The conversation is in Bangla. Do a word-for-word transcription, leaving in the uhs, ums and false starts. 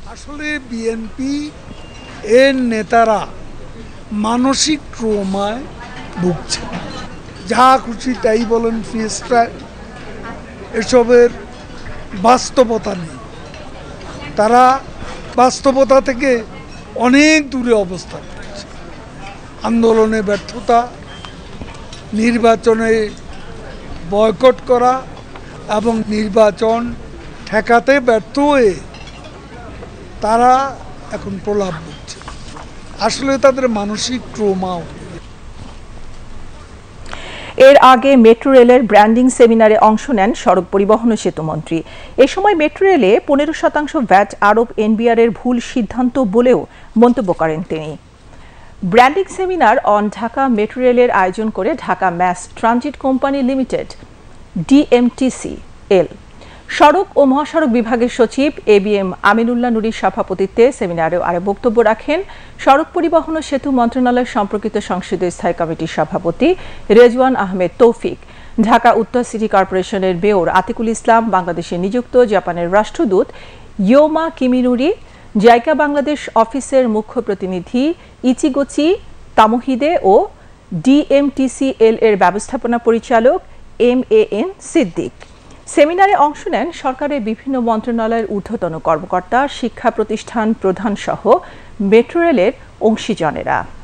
আসলে বিএনপি এর নেতারা মানসিক ট্রমায় ভুগছে। যা খুশি তাই বলেন, ফ্রি স্টাইল, এসবের বাস্তবতা নেই। তারা বাস্তবতা থেকে অনেক দূরে অবস্থান করছে। আন্দোলনে ব্যর্থতা, নির্বাচনে বয়কট করা এবং নির্বাচন ঠেকাতে ব্যর্থ হয়ে তারা এখন প্রলাপ ভুগছে। আসলে তাদের মানসিক ট্রমাও। এর আগে মেট্রো রেলের ব্র্যান্ডিং সেমিনারে অংশ নেন সড়ক পরিবহন ও সেতুমন্ত্রী। এ সময় মেট্রো রেলে পনেরো শতাংশ ভ্যাট আরোপ এনবিআর এর ভুল সিদ্ধান্ত বলেও মন্তব্য করেন তিনি। Branding seminar on Dhaka metro রেলের আয়োজন করে Dhaka mass transit company limited DMTC L সড়ক ও মহাসড়ক বিভাগের সচিব এ বি এম আমিনুল্লাহ নুরীর সভাপতিত্বে সেমিনারেও আরো বক্তব্য রাখেন সড়ক পরিবহন ও সেতু মন্ত্রণালয় সম্পর্কিত সংসদীয় স্থায়ী কমিটির সভাপতি রেজওয়ান আহমেদ তৌফিক, ঢাকা উত্তর সিটি কর্পোরেশনের মেয়র আতিকুল ইসলাম, বাংলাদেশে নিযুক্ত জাপানের রাষ্ট্রদূত ইয়োমা কিমিনুরি, জাইকা বাংলাদেশ অফিসের মুখ্য প্রতিনিধি ইচিগোচি তামোহিদে ও ডিএমটিসিএল এর ব্যবস্থাপনা পরিচালক এম এ এন সিদ্দিক। সেমিনারে অংশ নেন সরকারের বিভিন্ন মন্ত্রণালয়ের ঊর্ধ্বতন কর্মকর্তা, শিক্ষা প্রতিষ্ঠান প্রধান সহ মেট্রো রেলের অংশীজনেরা।